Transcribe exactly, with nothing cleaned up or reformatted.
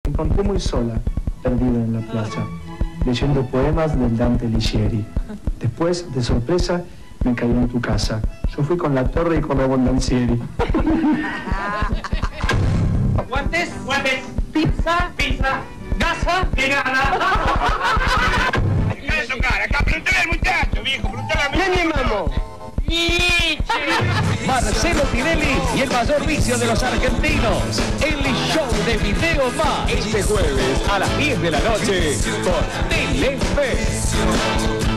Me encontré muy sola, perdida en la plaza, leyendo poemas del Dante Alighieri. Después, de sorpresa, me caí en tu casa. Yo fui con la torre y con Abondancieri. ¿Guantes? ¿Guantes? ¿Pizza? ¿Pizza? ¿Gasa? ¿Qué gana? Deja de tocar, acá preguntale al muchacho, viejo, preguntale al muchacho. ¿Qué mi mamó? Marcelo Tinelli y el mayor vicio de los argentinos, el show de Video Más, este jueves a las diez de la noche por Telefe.